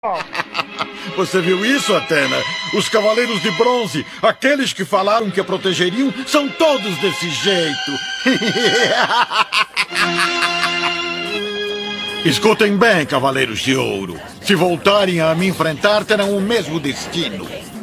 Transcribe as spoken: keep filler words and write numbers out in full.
Você viu isso, Atena? Os Cavaleiros de Bronze, aqueles que falaram que a protegeriam, são todos desse jeito. Escutem bem, Cavaleiros de Ouro. Se voltarem a me enfrentar, terão o mesmo destino.